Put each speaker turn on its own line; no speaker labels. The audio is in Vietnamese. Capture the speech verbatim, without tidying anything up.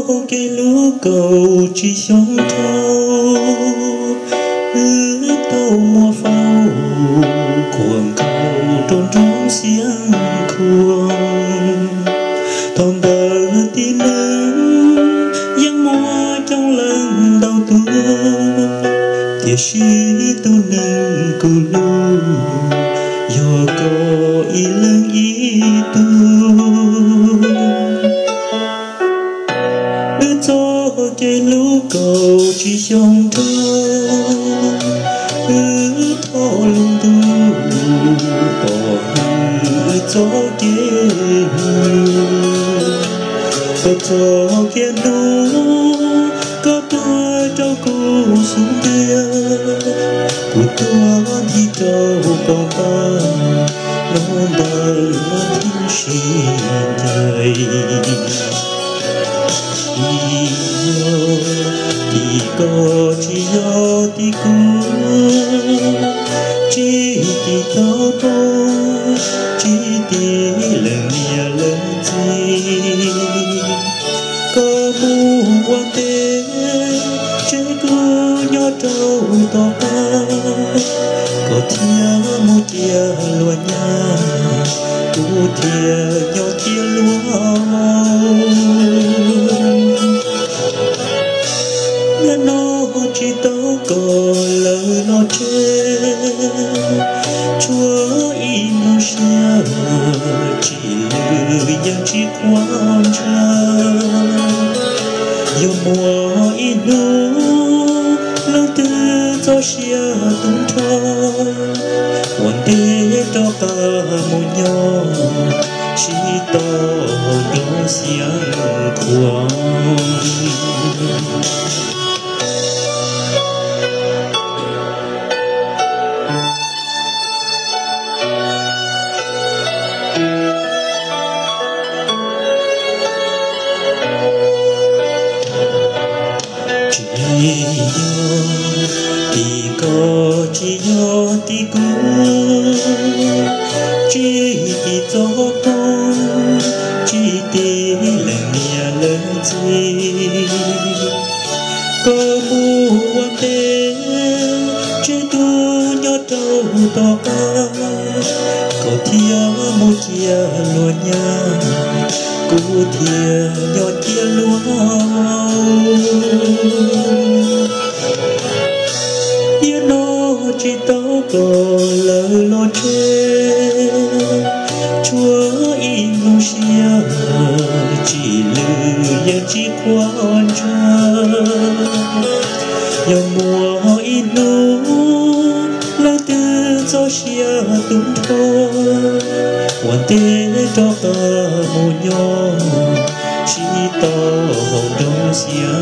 cái lũ cầu chỉ sống thâu ước tàu mùa phao cuồng cầu trôn trốn xiềng cuồng thòng tờ tin nâng giăng mua trong lần đầu tuôn thiệt sĩ tu nâng cù lu do có ý lưng ý tu ước cho cái lũ cầu chỉ trong thơ ước thọ lung tu bỏ ước cho cái có cho cái lũ có tôi cho cô xuống kia cô tôi đi đâu còn ba nó đời nó thiên xin đời thì có chỉ do thì cứ chỉ thì tao bố chỉ thì lần nhà lần gì có bu quan tế chế cứ nhớ trâu to ba có thia một tia lúa nhà tu thia nhỏ tia lúa nghe nó chỉ tao có lời nó chê chúa im nó xe chỉ lười yang chỉ quan trang yêu mùa in nô lâu tư cho xe tung thơ hoàn tế cho cả một nhau chỉ to đó xiang khoang thì có chỉ do thì cứ chỉ thì cho con chỉ để lần nhà lần gì có bu quan tế chỉ tu nhớ trâu to ca có thia một kia lúa nhà cô thia nhớ kia lúa chỉ tao có lời lo chê chúa im nó xia chỉ lười ya chỉ quan trang giờ mùa in nô lâu tư cho xia tung thơ hoàn tế cho cả một nhau chỉ tao đông xia